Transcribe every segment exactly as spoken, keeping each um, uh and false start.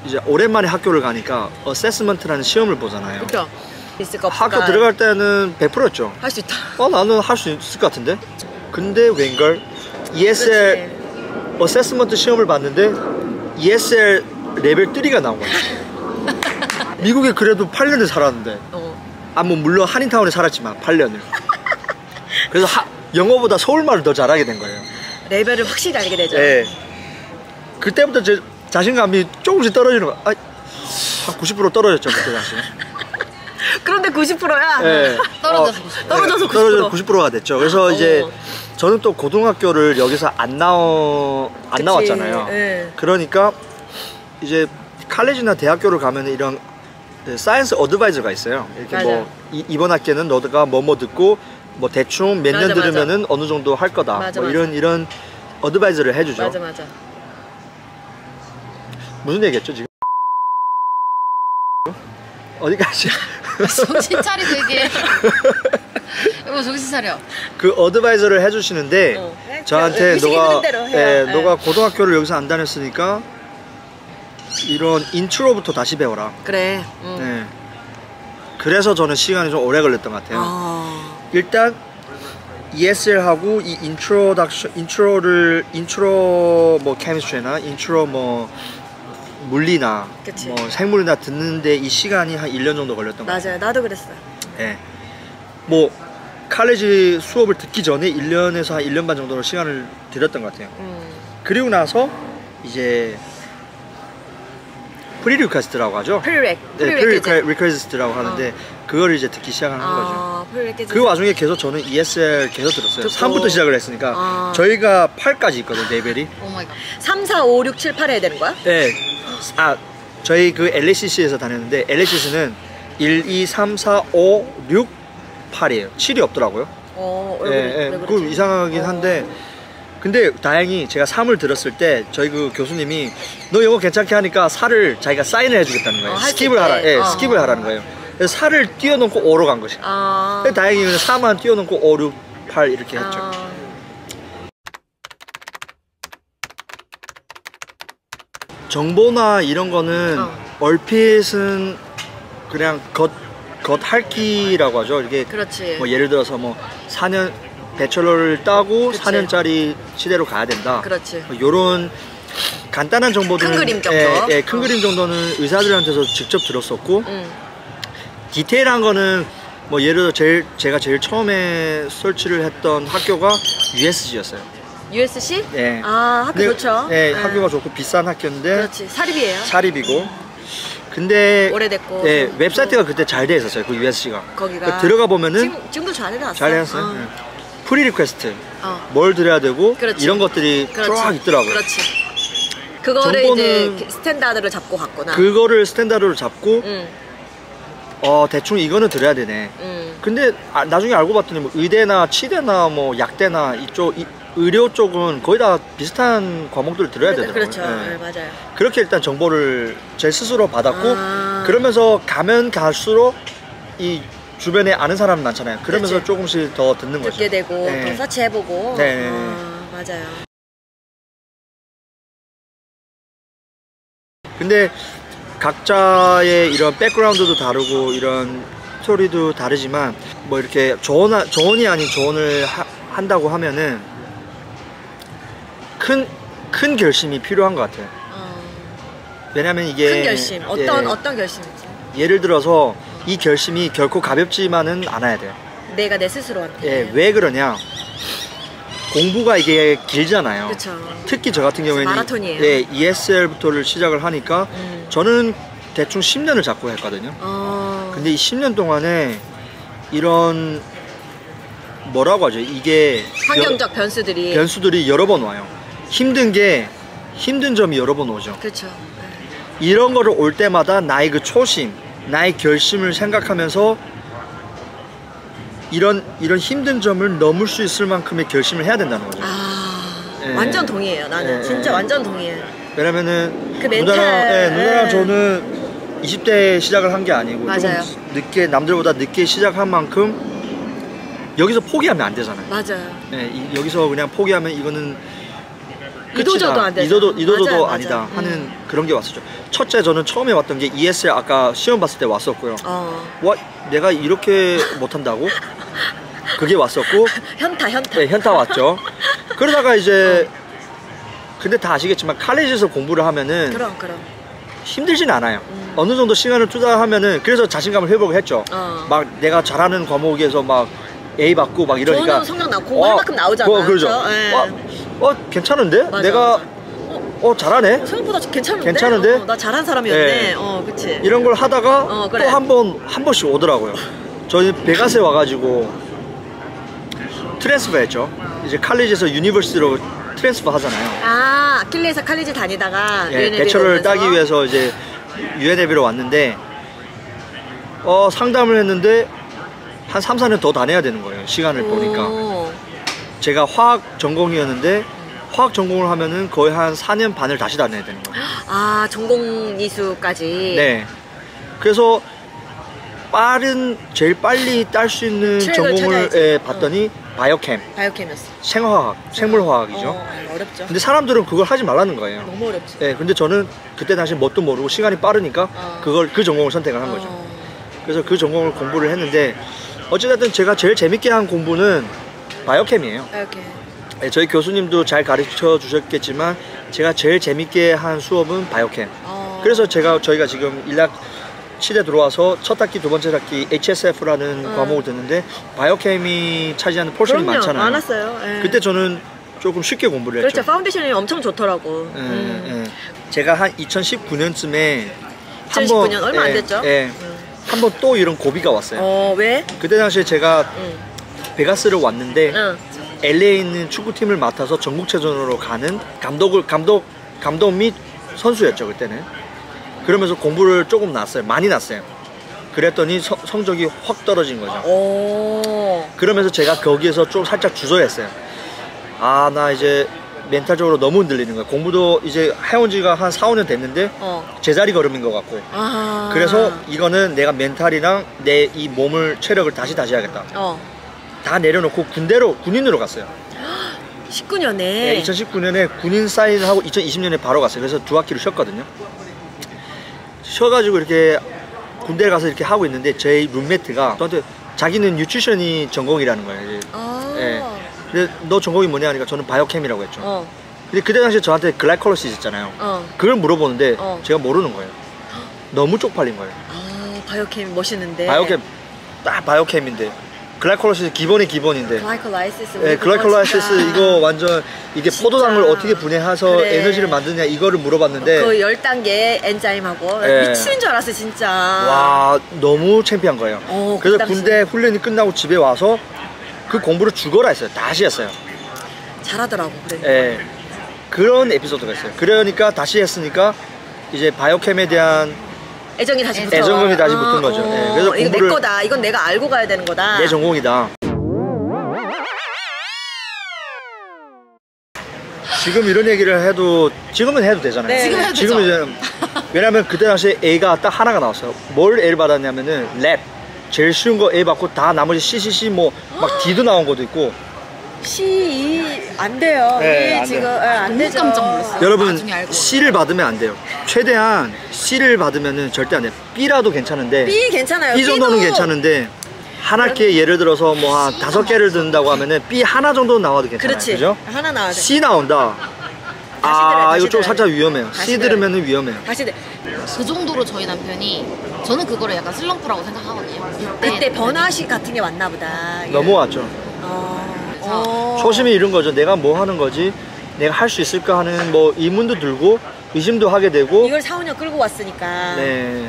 이제 오랜만에 학교를 가니까 어세스먼트라는 시험을 보잖아요. 그렇죠. 있을까 학교 없을까. 들어갈 때는 백 퍼센트였죠. 할 수 있다. 어 나는 할 수 있을 것 같은데. 근데 웬걸 이에스엘 어세스먼트 시험을 봤는데 이에스엘 레벨 삼가 나온 거야. 미국에 그래도 팔 년을 살았는데 어. 아 뭐 물론 한인타운에 살았지만 팔 년을. 그래서 하, 영어보다 서울말을 더 잘하게 된 거예요. 레벨을 확실히 알게 되죠. 네. 그때부터 제 자신감이 조금씩 떨어지는 거야. 아, 한 구십 퍼센트 떨어졌죠 그때 다시. 그런데 구십 퍼센트야? 네. 떨어져서 어, 구십 퍼센트. 떨어져서 구십 퍼센트. 떨어져서 구십 퍼센트가 됐죠. 그래서 어. 이제 저는 또 고등학교를 여기서 안 나오 안 그치. 나왔잖아요. 네. 그러니까 이제 칼레지나 대학교를 가면 이런 사이언스 어드바이저가 있어요. 이렇게 맞아. 뭐 이, 이번 학기는 너가 뭐 뭐 듣고 뭐 대충 몇 년 들으면은 어느 정도 할 거다. 맞아, 뭐 맞아. 이런 이런 어드바이저를 해주죠. 맞아 맞아. 무슨 얘기했죠 지금? 어디까지? 정신 차리고 얘기해. 여보 정신 차려. 그 어드바이저를 해주시는데 어. 저한테 의식이 너가 흐른 대로 해요. 예, 네. 너가 고등학교를 여기서 안 다녔으니까 이런 인트로부터 다시 배워라. 그래. 응. 네. 그래서 저는 시간이 좀 오래 걸렸던 것 같아요. 아. 일단 이에스엘하고 이 인트로덕션, 인트로를 인트로 뭐 케미스트리나 인트로 뭐 물리나 그치. 뭐 생물이나 듣는데 이 시간이 한 일 년 정도 걸렸던 것 같아요. 맞아요. 나도 그랬어. 네. 뭐 칼레지 수업을 듣기 전에 일 년에서 한 일 년 반 정도로 시간을 들였던 것 같아요. 음. 그리고 나서 이제 프리 리퀘스트라고 하죠. 프리렉. 네, 프리 리퀘스트라고 하는데 어. 그거를 이제 듣기 시작하는 아, 거죠. 프리렉 그 와중에 계속 저는 이에스엘 계속 들었어요. 듣고. 삼부터 시작을 했으니까 아. 저희가 팔까지 있거든요, 레벨이. 오 마이 갓. 삼, 사, 오, 육, 칠, 팔 해야 되는 거야? 네. 아, 저희 그 엘에이씨씨에서 다녔는데 엘에이씨씨는 일, 이, 삼, 사, 오, 육, 팔이에요. 칠이 없더라고요. 어, 왜, 예, 그래, 예, 왜 그거 그러지? 이상하긴 어. 한데 근데 다행히 제가 삼을 들었을 때 저희 그 교수님이 너 영어 괜찮게 하니까 사를 자기가 사인을 해주겠다는 거예요. 어, 할수 스킵을 있게. 하라, 예, 어. 스킵을 하라는 거예요. 그래서 사를 띄워놓고 오로 간 거죠. 아. 근데 다행히 그냥 사만 띄워놓고 오, 육, 팔 이렇게 했죠. 아. 정보나 이런 거는 어. 얼핏은 그냥 겉, 겉핥기라고 하죠. 이게 그렇지. 뭐 예를 들어서 뭐 사 년 배철러를 따고 그치. 사 년짜리 시대로 가야 된다. 그렇지. 뭐 요런 간단한 정보들은 큰 그림 정도? 예, 예, 큰 어. 그림 정도는 의사들한테서 직접 들었었고 응. 디테일한 거는 뭐 예를 들어 제일 제가 제일 처음에 설치를 했던 학교가 유에스지였어요. 유에스씨? 예. 아, 학교 근데, 좋죠. 예, 응. 학교가 좋고 비싼 학교인데 그렇지. 사립이에요. 사립이고 근데 오래됐고. 예, 웹사이트가 그때 잘 돼 있었어요. 그 유에스지가. 거기가. 들어가 보면은 지금, 지금도 잘 해놨어. 잘 해놨어요. 어. 예. 프리 리퀘스트 어. 뭘 드려야 되고 그렇지. 이런 것들이 그렇지. 쫙 있더라고요. 그렇지. 그거를 정보는 이제 스탠다드를 잡고 갔구나. 그거를 스탠다드로 잡고 응. 어 대충 이거는 들어야 되네. 응. 근데 아, 나중에 알고 봤더니 뭐 의대나 치대나 뭐 약대나 이쪽 이, 의료 쪽은 거의 다 비슷한 과목들을 들어야 되더라고요. 그렇죠. 예. 네, 맞아요. 그렇게 일단 정보를 제 스스로 받았고 아. 그러면서 가면 갈수록 이 주변에 아는 사람 많잖아요. 그러면서 그렇지. 조금씩 더 듣는 거죠. 듣게 되고 네. 또 서치해보고. 네. 아, 맞아요. 근데 각자의 이런 백그라운드도 다르고 이런 스토리도 다르지만 뭐 이렇게 조언, 조언이 아닌 조언을 하, 한다고 하면은 큰, 큰 결심이 필요한 것 같아요. 어. 왜냐면 이게 큰 결심. 어떤 예, 어떤 결심이지? 예를 들어서 이 결심이 결코 가볍지만은 않아야 돼요. 내가 내 스스로한테. 예, 왜 그러냐? 공부가 이게 길잖아요. 그렇죠. 특히 저 같은 경우에는 마라톤이에요. 예, 이에스엘부터를 시작을 하니까 음. 저는 대충 십 년을 잡고 했거든요. 어. 근데 이 십 년 동안에 이런 뭐라고 하죠? 이게 환경적 여, 변수들이. 변수들이 여러 번 와요. 힘든 게 힘든 점이 여러 번 오죠. 그렇죠. 이런 거를 올 때마다 나의 그 초심, 나의 결심을 생각하면서 이런 이런 힘든 점을 넘을 수 있을 만큼의 결심을 해야 된다는 거죠. 아, 예. 완전 동의해요. 나는 예, 진짜 예. 완전 동의해. 왜냐면은 그 멘탈, 누나랑, 예, 누나랑 예. 저는 이십 대에 시작을 한 게 아니고 맞아요. 조금 늦게 남들보다 늦게 시작한 만큼 여기서 포기하면 안 되잖아요. 맞아요. 예, 이, 여기서 그냥 포기하면 이거는 이도저도 안 되죠. 이도도, 이도저도 맞아요, 아니다 맞아요. 하는 음. 그런 게 왔었죠. 첫째 저는 처음에 왔던 게 이에스엘 아까 시험 봤을 때 왔었고요. 어. 와 내가 이렇게 못한다고? 그게 왔었고 현타 현타. 네, 현타 왔죠. 그러다가 이제 근데 다 아시겠지만 칼리지에서 공부를 하면은 그럼 그럼. 힘들진 않아요. 음. 어느 정도 시간을 투자하면은 그래서 자신감을 회복을 했죠. 어. 막 내가 잘하는 과목에서 막 A 받고 막 이러니까 좋은 성적 나 공부할 만큼 나오잖아. 어, 그러죠. 그렇죠? 예. 어, 어 괜찮은데? 맞아, 내가 맞아. 어 잘하네. 생각보다 괜찮은데? 괜찮은데? 어, 나 잘한 사람이었네. 네. 어, 그치. 이런 걸 하다가 어, 그래. 또 한 번 한 번씩 오더라고요. 저희 베가스에 와가지고 트랜스퍼 했죠. 이제 칼리지에서 유니버시티로 트랜스퍼 하잖아요. 아, 아킬레에서 칼리지 다니다가 예, 유엔엘비로 배처를 오면서? 따기 위해서 이제 유엔엘비로 왔는데 어 상담을 했는데 한 삼, 사 년 더 다녀야 되는 거예요. 시간을 보니까. 오. 제가 화학 전공이었는데 화학 전공을 하면은 거의 한 사 년 반을 다시 다녀야 되는 거예요. 아, 전공 이수까지. 네. 그래서 빠른 제일 빨리 딸 수 있는 트랙을 전공을 찾아야지. 예, 봤더니 바이오캠, 바이오캠이었어. 생화학, 생물화학이죠. 어, 어렵죠. 근데 사람들은 그걸 하지 말라는 거예요. 너무 어렵지. 예, 근데 저는 그때 당시 뭣도 모르고 시간이 빠르니까 어. 그걸 그 전공을 선택을 한 거죠. 어. 그래서 그 전공을 공부를 했는데 어찌됐든 제가 제일 재밌게 한 공부는 바이오캠이에요. 바이오캠. 예, 저희 교수님도 잘 가르쳐 주셨겠지만 제가 제일 재밌게 한 수업은 바이오캠. 어. 그래서 제가 저희가 지금 일학 시대 들어와서 첫 학기, 두 번째 학기 에이치에스에프라는 어. 과목을 듣는데 바이오캠이 차지하는 포션이 그럼요, 많잖아요. 많았어요. 예. 그때 저는 조금 쉽게 공부를 그렇죠. 했죠. 파운데이션이 엄청 좋더라고. 예, 음. 예. 제가 한 이천십구 년쯤에 이천십구 년 얼마 안 됐죠? 예, 음. 한 번 또 이런 고비가 왔어요. 어, 왜? 그때 당시에 제가 응. 베가스를 왔는데 응. 엘에이에 있는 축구팀을 맡아서 전국체전으로 가는 감독을 감독 감독 및 선수였죠 그때는. 그러면서 공부를 조금 났어요. 많이 났어요. 그랬더니 서, 성적이 확 떨어진 거죠. 오. 그러면서 제가 거기에서 좀 살짝 주저했어요. 아, 나 이제 멘탈적으로 너무 흔들리는 거야. 공부도 이제 해온 지가 한 사, 오 년 됐는데 어. 제자리 걸음인 것 같고. 아. 그래서 이거는 내가 멘탈이랑 내 이 몸을 체력을 다시 다시 해야겠다. 어. 다 내려놓고 군대로 군인으로 갔어요. 십구 년에. 네, 이천십구 년에 군인 사인을 하고 이천이십 년에 바로 갔어요. 그래서 두 학기를 쉬었거든요. 쉬어가지고 이렇게 군대에 가서 이렇게 하고 있는데 제 룸메트가 저한테 자기는 뉴트리션이 전공이라는 거예요. 이제. 아. 예. 근데 너 전공이 뭐냐 하니까 저는 바이오캠이라고 했죠. 어. 근데 그때 당시에 저한테 글라이콜로시스 있잖아요. 어. 그걸 물어보는데 어. 제가 모르는 거예요. 너무 쪽팔린 거예요. 아, 바이오캠 멋있는데. 바이오캠 딱 바이오캠인데 글라이콜로시스 기본이 기본인데. 글라이콜라이시스. 네, 글라이콜라이시스 이거 완전 이게 진짜. 포도당을 어떻게 분해해서 그래. 에너지를 만드냐 이거를 물어봤는데 그 열 단계 엔자임하고 네. 미치는 줄 알았어 진짜. 와 너무 창피한 거예요. 어, 그 그래서 당시에. 군대 훈련이 끝나고 집에 와서 그 공부를 죽어라 했어요. 다시 했어요. 잘하더라고 그래. 예, 그런 에피소드가 있어요. 그러니까 다시 했으니까 이제 바이오캠에 대한 애정이 다시 붙어. 애정이 다시 붙은 거죠. 예, 그래서 이거 공부를- 내 거다. 이건 내가 알고 가야 되는 거다. 내 전공이다. 지금 이런 얘기를 해도 지금은 해도 되잖아요. 네. 지금 해도 지금은 되죠. 이제 왜냐면 그때 당시에 A가 딱 하나가 나왔어요. 뭘 A를 받았냐면은 랩 제일 쉬운 거 A 받고 다 나머지 C, C, C 뭐 막 D도 나온 것도 있고. 시, 이 안 돼요. 네, 이 안 지금 돼요. 예, 안 너무 되죠. 깜짝 놀랐어요. 여러분 나중에 알고. C를 받으면 안 돼요. 최대한 C를 받으면은 절대 안 돼요. B라도 괜찮은데 B 괜찮아요. B 정도는 B도 괜찮은데 한 학기에 예를 들어서 뭐 한 다섯 개를 듣는다고 하면은 B 하나 정도 나와도 괜찮아요. 그렇지. 그죠? 하나 나와야 돼. C 나온다. 다시 아 들어요, 다시 이거 좀 들어요. 살짝 위험해요. 다시 C 들어요. 들으면은 위험해요. 다시 돼. 그 정도로 저희 남편이 저는 그거를 약간 슬럼프라고 생각하거든요. 그때 번화시 같은 게 왔나 보다. 넘어왔죠. 어. 그래서 어. 초심이 이런 거죠. 내가 뭐 하는 거지? 내가 할 수 있을까 하는 뭐 의문도 들고 의심도 하게 되고. 이걸 사, 오 년 끌고 왔으니까. 네.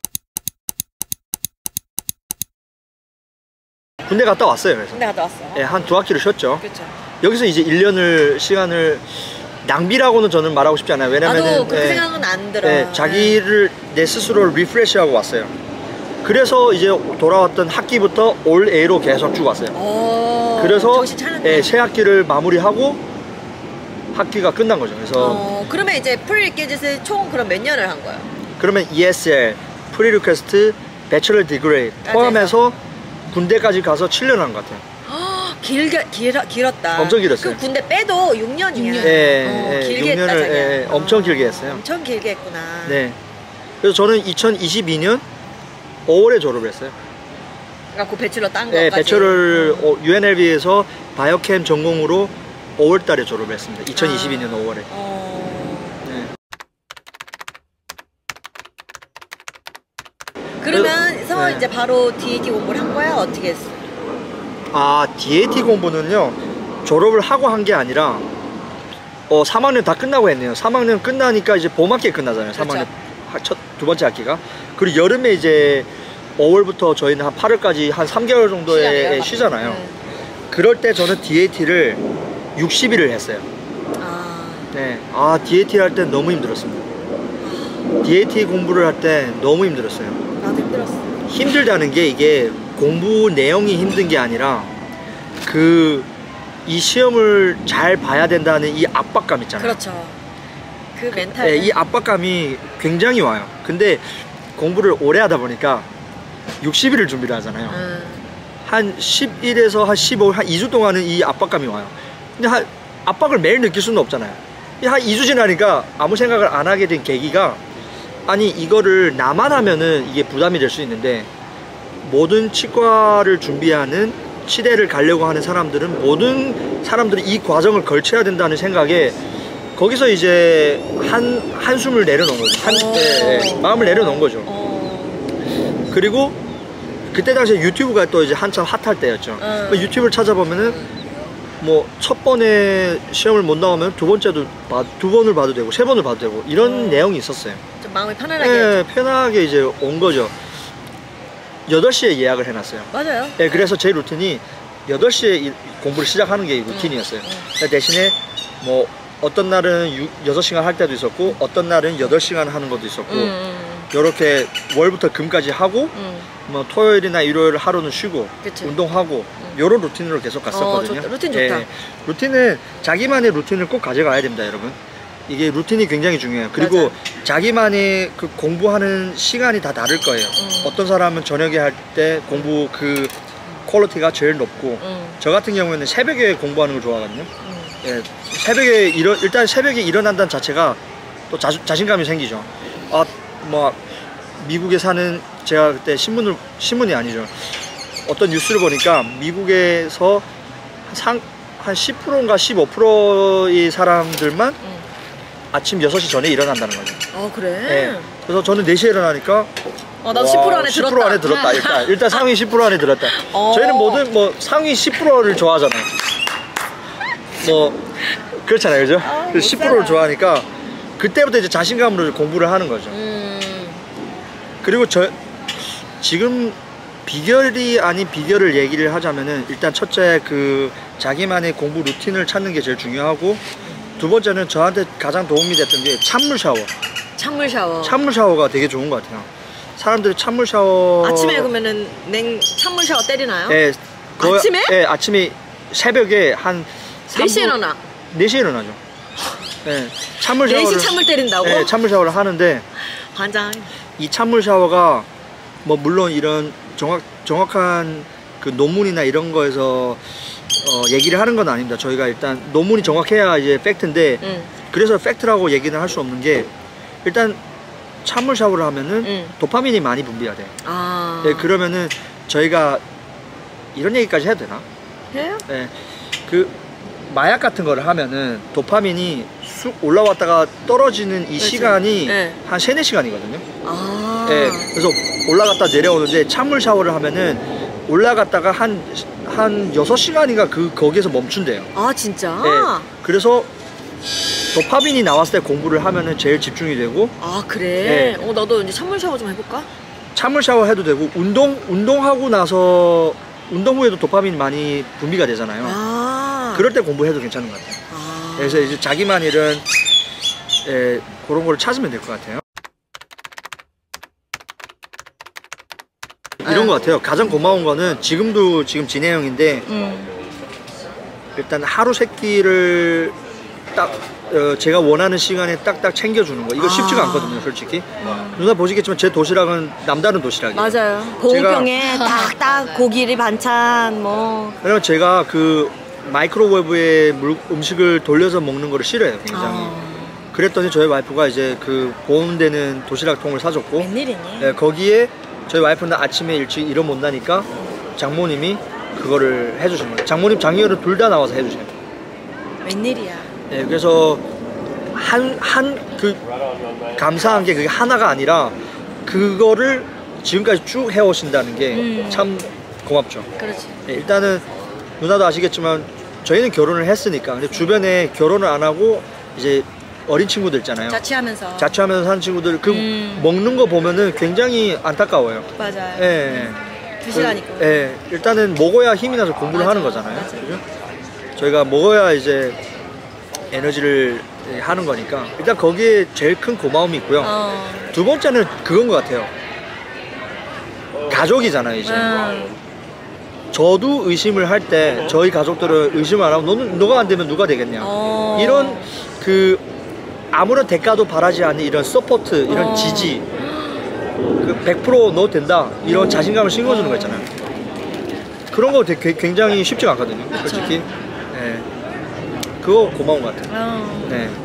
군대 갔다 왔어요. 그래서 군대 갔다 왔어. 네, 한 두 학기를 쉬었죠. 그렇죠. 여기서 이제 일 년을 시간을 낭비라고는 저는 말하고 싶지 않아요. 왜냐면은 나도 그렇게 예, 생각은 안 들어. 예, 자기를 내 스스로를 리프레시하고 왔어요. 그래서 이제 돌아왔던 학기부터 올 A로 계속 쭉 왔어요. 어. 그래서 정신 차렸네. 예, 새 학기를 마무리하고 학기가 끝난 거죠. 그래서 어, 그러면 이제 프리리퀴짓을 총 그럼 몇 년을 한 거예요? 그러면 이에스엘, 프리리퀘스트, 배철러 디그레이 포함해서 군대까지 가서 칠 년 한 것 같아요. 길게 길, 길었다. 엄청 길었어요. 그 군대 빼도 육 년이야. 육 년. 예, 어, 예, 길게 했다, 년을 자기야. 예, 엄청 길게 했어요. 엄청 길게 했구나. 네. 그래서 저는 이천이십이 년 오월에 졸업을 했어요. 그러니까 그 배출러 딴 네, 거까지. 배철을 유엔엘비에서 바이오캠 전공으로 오월 달에 졸업을 했습니다. 이천이십이 년 아. 오월에. 어... 네. 그러면서 네. 이제 바로 디에이티 공부를 한 거야? 어떻게 했어? 아, 디에이티 공부는요, 졸업을 하고 한 게 아니라, 어, 삼 학년 다 끝나고 했네요. 삼 학년 끝나니까 이제 봄학기 끝나잖아요. 그렇죠. 삼 학년 하- 첫, 두 번째 학기가. 그리고 여름에 이제 오월부터 저희는 한 팔월까지 한 삼 개월 정도에 시간이요? 쉬잖아요. 네. 그럴 때 저는 디에이티를 육십 일을 했어요. 아, 네. 아, 디에이티 할 때 너무 힘들었습니다. 디에이티 공부를 할 때 너무 힘들었어요. 나도 힘들었어. 힘들다는 게 이게 공부 내용이 힘든 게 아니라 그 이 시험을 잘 봐야 된다는 이 압박감 있잖아요. 그렇죠. 그 멘탈. 네, 이 압박감이 굉장히 와요. 근데 공부를 오래 하다 보니까 육십 일을 준비를 하잖아요. 음. 한 십 일에서 한 십오 일, 한 이 주 동안은 이 압박감이 와요. 근데 한 압박을 매일 느낄 수는 없잖아요. 한 이 주 지나니까 아무 생각을 안 하게 된 계기가, 아니 이거를 나만 하면은 이게 부담이 될 수 있는데 모든 치과를 준비하는 치대를 가려고 하는 사람들은 모든 사람들이 이 과정을 거쳐야 된다는 생각에 거기서 이제 한 한숨을 내려놓은 거죠. 한, 오. 예, 예, 마음을 내려놓은 거죠. 어. 그리고 그때 당시에 유튜브가 또 이제 한참 핫할 때였죠. 음. 유튜브를 찾아보면은 뭐 첫 번에 시험을 못 나오면 두 번째도 봐, 두 번을 봐도 되고 세 번을 봐도 되고 이런 음. 내용이 있었어요. 좀 마음이 편안하게. 네, 편하게 이제 온 거죠. 여덟 시에 예약을 해놨어요. 맞아요. 네, 그래서 제 루틴이 여덟 시에 이- 공부를 시작하는 게 루틴이었어요. 음, 음. 근데 대신에 뭐 어떤 날은 여섯 시간 할 때도 있었고 어떤 날은 여덟 시간 하는 것도 있었고 음, 음, 이렇게 월부터 금까지 하고 음. 뭐 토요일이나 일요일 하루는 쉬고 그치. 운동하고 요런 루틴으로 계속 갔었거든요. 어, 좋다. 루틴 좋다. 예, 루틴은 자기만의 루틴을 꼭 가져가야 됩니다, 여러분. 이게 루틴이 굉장히 중요해요. 그리고 맞아요. 자기만의 그 공부하는 시간이 다 다를 거예요. 음. 어떤 사람은 저녁에 할 때 공부 그 퀄리티가 제일 높고 음. 저 같은 경우에는 새벽에 공부하는 걸 좋아하거든요. 음. 예, 새벽에 일어 일단 새벽에 일어난다는 자체가 또 자, 자신감이 생기죠. 아, 뭐 미국에 사는, 제가 그때 신문을 신문이 아니죠. 어떤 뉴스를 보니까 미국에서 상, 한 십 퍼센트인가 십오 퍼센트의 사람들만 음. 아침 여섯 시 전에 일어난다는 거죠. 어, 그래? 예. 그래서 저는 네 시에 일어나니까 어, 나도 십 퍼센트 안에 십 들었다. 퍼센트 안에 들었다. 일단 일단 상위 십 퍼센트 안에 들었다. 어. 저희는 모든 뭐 상위 십 퍼센트를 좋아하잖아요. 뭐 그렇잖아요, 그죠? 아, 그래서 십 퍼센트를 좋아하니까 그때부터 이제 자신감으로 공부를 하는 거죠. 음. 그리고 저 지금 비결이 아닌 비결을 얘기를 하자면은 일단 첫째 그 자기만의 공부 루틴을 찾는 게 제일 중요하고, 두 번째는 저한테 가장 도움이 됐던 게 찬물 샤워. 찬물 샤워. 찬물 샤워가 되게 좋은 것 같아요. 사람들이 찬물 샤워 아침에 그러면은 냉 찬물 샤워 때리나요? 예, 거의- 아침에? 예, 아침에 새벽에 한 몇 시에 일어나? 네 시에 일어나죠. 예, 찬물 네 시 샤워를 찬물 때린다고? 예, 찬물 샤워를 하는데 환장. 이 찬물 샤워가 뭐 물론 이런 정확 정확한 그 논문이나 이런 거에서 어, 얘기를 하는 건 아닙니다. 저희가 일단 논문이 정확해야 이제 팩트인데, 응. 그래서 팩트라고 얘기는 할 수 없는 게, 일단 찬물 샤워를 하면은 응. 도파민이 많이 분비가 돼요. 아. 예, 그러면은 저희가 이런 얘기까지 해도 되나? 해요? 예, 그 마약 같은 거를 하면은 도파민이 쑥 올라왔다가 떨어지는 이 그렇죠. 시간이 네. 한 세네 시간이거든요. 아. 예, 그래서 올라갔다 내려오는데 찬물 샤워를 하면은 올라갔다가 한, 한 여섯 시간인가 그, 거기에서 멈춘대요. 아, 진짜? 예, 그래서 도파민이 나왔을 때 공부를 하면은 제일 집중이 되고, 아, 그래? 예. 어, 나도 이제 찬물 샤워 좀 해볼까? 찬물 샤워 해도 되고, 운동, 운동하고 나서, 운동 후에도 도파민이 많이 분비가 되잖아요. 아. 그럴 때 공부해도 괜찮은 것 같아요. 아. 그래서 이제 자기만 이런, 예, 그런 걸 찾으면 될 것 같아요. 이런 네. 것 같아요. 가장 고마운 거는 지금도 지금 진혜영인데, 음. 일단 하루 세 끼를 딱 어, 제가 원하는 시간에 딱딱 챙겨주는 거, 이거 아. 쉽지가 않거든요, 솔직히. 누나 보시겠지만 제 도시락은 남다른 도시락이에요. 맞아요. 보온병에 딱딱 고기리 반찬 뭐. 왜냐면 제가 그 마이크로웨이브에 물, 음식을 돌려서 먹는 거를 싫어해요, 굉장히. 아. 그랬더니 저희 와이프가 이제 그 보온되는 도시락 통을 사줬고 웬일이니? 예, 거기에 저희 와이프는 아침에 일찍 일어 못 나니까 장모님이 그거를 해주신 거예요. 장모님 장인어른 둘 다 나와서 해주신 거예요. 웬일이야. 예, 그래서 한 한 그 감사한 게 그게 하나가 아니라 그거를 지금까지 쭉 해오신다는 게 참 음. 고맙죠. 그렇지. 예, 일단은 누나도 아시겠지만 저희는 결혼을 했으니까 근데 주변에 결혼을 안 하고 이제 어린 친구들 있잖아요. 자취하면서. 자취하면서 사는 친구들 그 음. 먹는 거 보면은 굉장히 안타까워요. 맞아요. 예. 드시라니까. 그, 예. 일단은 먹어야 힘이 나서 공부를 맞아, 하는 거잖아요. 맞아. 그죠? 저희가 먹어야 이제 에너지를 하는 거니까 일단 거기에 제일 큰 고마움이 있고요. 어. 두 번째는 그건 것 같아요. 가족이잖아요, 이제. 음. 저도 의심을 할 때 저희 가족들은 의심을 안 하고 너는 너가 안 되면 누가 되겠냐. 어. 이런 그 아무런 대가도 바라지 않는 이런 서포트, 이런 어. 지지, 그 백 퍼센트 너 된다 이런 자신감을 심어주는 거 있잖아요. 그런 거 되게 굉장히 쉽지가 않거든요. 솔직히. 네. 그거 고마운 것 같아요. 어. 네.